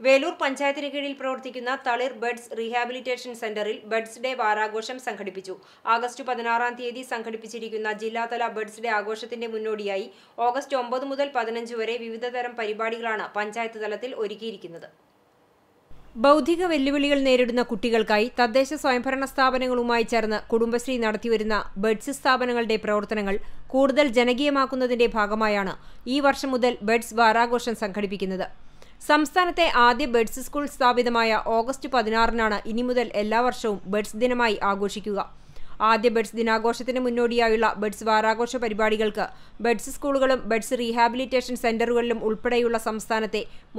വേലൂർ പഞ്ചായത്തിന് കീഴിൽ പ്രവർത്തിക്കുന്ന തളിർ ബഡ്സ് റീഹാബിലിറ്റേഷൻ സെന്ററിൽ ബഡ്സ് ഡേ വാരാഘോഷം സംഘടിപ്പിച്ചു. ആഗസ്റ്റ് 16-ാം തീയതി സംഘടിപ്പിച്ചിരിക്കുന്ന ജില്ലാതല ബഡ്സ് ഡേ ആഘോഷത്തിന്റെ മുന്നോടിയായി ഓഗസ്റ്റ് 9 മുതൽ 15 വരെ വിവിധതരം പരിപാടികളാണ് പഞ്ചായത്ത് തലത്തിൽ ഒരുക്കിയിരിക്കുന്നത്. ബൗദ്ധിക വെല്ലുവിളികൾ നേരിടുന്ന കുട്ടികൾക്കായി തദ്ദേശ സ്വയംഭരണ സ്ഥാപനങ്ങളുമായി ചേർന്ന് കുടുംബശ്രീ നടത്തിവരുന്ന ബഡ്സ് സ്ഥാപനങ്ങളുടെ പ്രവർത്തനങ്ങൾ കൂടുതൽ ജനകീയമാക്കുന്നതിന്റെ ഭാഗമായാണ് ഈ വർഷം മുതൽ ബഡ്സ് വാരാഘോഷം സംഘടിപ്പിക്കുന്നത്. സംസ്ഥാനത്തെ ആദ്യ ബഡ്സ് സ്കൂൾ സ്ഥാപിതമായ ഓഗസ്റ്റ് 16-നാണ് ഇനി മുതൽ എല്ലാ വർഷവും ബഡ്സ് ദിനമായി ആഘോഷിക്കുക. ആദ്യ ബഡ്സ് ദിനാഘോഷത്തിന് മുന്നോടിയായുള്ള ബഡ്സ് വാരാഘോഷ പരിപാടികൾക്ക് ബഡ്സ് സ്കൂളുകളും ബഡ്സ് റീഹാബിലിറ്റേഷൻ സെന്ററുകളിലും ഉൾപ്പെടെയുള്ള സംസ്ഥാനത്തെ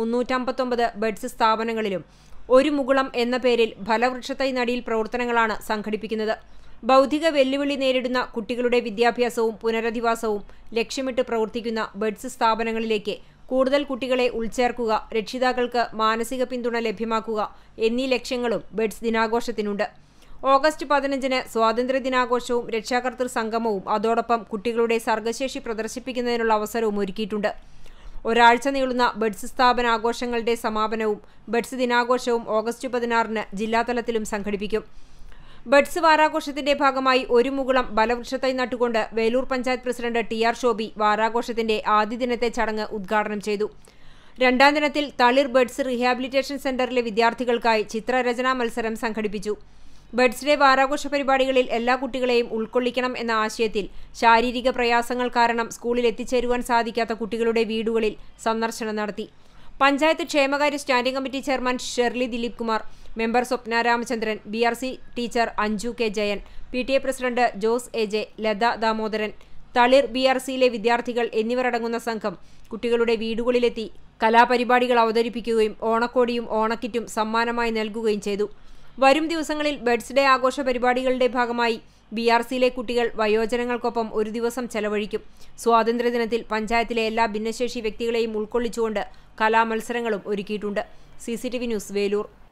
359 ബഡ്സ് സ്ഥാപനങ്ങളിലും ഒരു മുകുളം എന്ന പേരിൽ ഫലവൃക്ഷത്തൈ നടീൽ പ്രവർത്തനങ്ങളാണ് സംഘടിപ്പിക്കുന്നത്. ബൗദ്ധിക വെല്ലുവിളി നേരിടുന്ന കുട്ടികളുടെ വിദ്യാഭ്യാസവും പുനരധിവാസവും ലക്ഷ്യമിട്ട് പ്രവർത്തിക്കുന്ന ബഡ്സ് സ്ഥാപനങ്ങളിലേക്ക് കൂടുതൽ കുട്ടികളെ ഉൾച്ചേർക്കുക, രക്ഷിതാക്കൾക്ക് മാനസിക പിന്തുണ ലഭ്യമാക്കുക എന്നീ ലക്ഷ്യങ്ങളും ബഡ്സ് ദിനാഘോഷത്തിനുണ്ട്. ഓഗസ്റ്റ് 15-ന് സ്വാതന്ത്ര്യ ദിനാഘോഷവും രക്ഷാകർതൃ സംഗമവും അതോടൊപ്പം കുട്ടികളുടെ സർഗശേഷി പ്രദർശിപ്പിക്കുന്നതിനുള്ള അവസരവും ഒരുക്കിയിട്ടുണ്ട്. ഒരാഴ്ച നീളുന്ന ബഡ്സ് സ്ഥാപന ആഘോഷങ്ങളുടെ സമാപനവും ബഡ്സ് ദിനാഘോഷവും ഓഗസ്റ്റ് 16-ന് ജില്ലാതലത്തിലും സംഘടിപ്പിക്കും. ബഡ്സ് വാരാഘോഷത്തിന്റെ ഭാഗമായി ഒരു മുകുളം ഫലവൃക്ഷത്തൈ നട്ടുകൊണ്ട് വേലൂർ പഞ്ചായത്ത് പ്രസിഡന്റ് ടി.ആർ. ഷോബി വാരാഘോഷത്തിന്റെ ആദ്യ ദിനത്തെ ചടങ്ങ് ഉദ്ഘാടനം ചെയ്തു. രണ്ടാം ദിനത്തിൽ തളിർ ബഡ്സ് റീഹാബിലിറ്റേഷൻ സെന്ററിലെ വിദ്യാർത്ഥികൾക്കായി ചിത്രരചനാ മത്സരം സംഘടിപ്പിച്ചു. ബഡ്സ് ഡേ വാരാഘോഷ പരിപാടികളിൽ എല്ലാ കുട്ടികളെയും ഉൾക്കൊള്ളിക്കണം എന്ന ആശയത്തിൽ ശാരീരിക പ്രയാസങ്ങൾ കാരണം സ്കൂളിൽ എത്തിച്ചേരുവാൻ സാധിക്കാത്ത കുട്ടികളുടെ വീടുകളിൽ സന്ദർശനം നടത്തി. പഞ്ചായത്ത് ക്ഷേമകാര്യ standing committee chairman Sherly Dileep Kumar, member Swapna Ramachandran, BRC teacher Anju K Jayan, PTA president Jose AJ, Latha Damodaran, Thalir BRCയിലെ വിദ്യാർത്ഥികൾ എന്നിവരടങ്ങുന്ന സംഘം കുട്ടികളുടെ വീടുകളിലെത്തി കലാപരിപാടികൾ അവതരിപ്പിക്കുകയും ഓണക്കോടിയും ഓണക്കിറ്റും സമ്മാനമായി നൽകുകയും ചെയ്തു. വരും ദിവസങ്ങളിൽ ബഡ്സ് ഡേ ആഘോഷ പരിപാടികളുടെ ഭാഗമായി BRCയിലെ കുട്ടികൾ വയോജനങ്ങൾക്കൊപ്പം ഒരു ദിവസം ചെലവഴിക്കും. സ്വാതന്ത്ര്യദിനത്തിൽ പഞ്ചായത്തിലെ എല്ലാ ഭിന്നശേഷി വ്യക്തികളെയും ഉൾക്കൊള്ളിച്ചുകൊണ്ട് കലാമത്സരങ്ങളും ഒരുക്കിയിട്ടുണ്ട്. CCTV news, Velur.